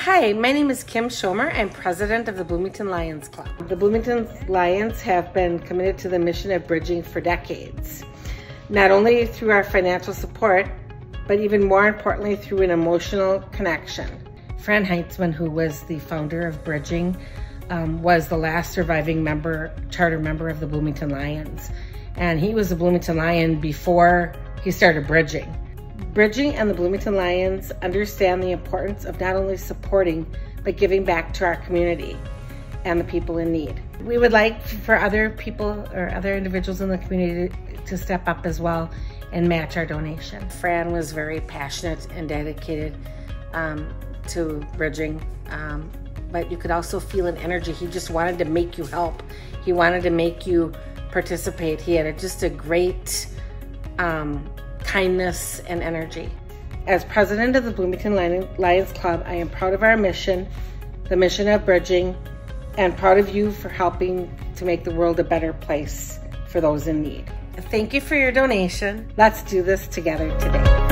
Hi, my name is Kim Schomer. I'm president of the Bloomington Lions Club. The Bloomington Lions have been committed to the mission of bridging for decades, not only through our financial support, but even more importantly through an emotional connection. Fran Heitzman, who was the founder of Bridging, was the last surviving charter member of the Bloomington Lions. And he was a Bloomington Lion before he started Bridging. Bridging and the Bloomington Lions understand the importance of not only supporting, but giving back to our community and the people in need. We would like for other people or other individuals in the community to step up as well and match our donation. Fran was very passionate and dedicated to Bridging, but you could also feel an energy. He just wanted to make you help. He wanted to make you participate. He had just a great kindness and energy. As president of the Bloomington Lions Club, I am proud of our mission, the mission of Bridging, and proud of you for helping to make the world a better place for those in need. Thank you for your donation. Let's do this together today.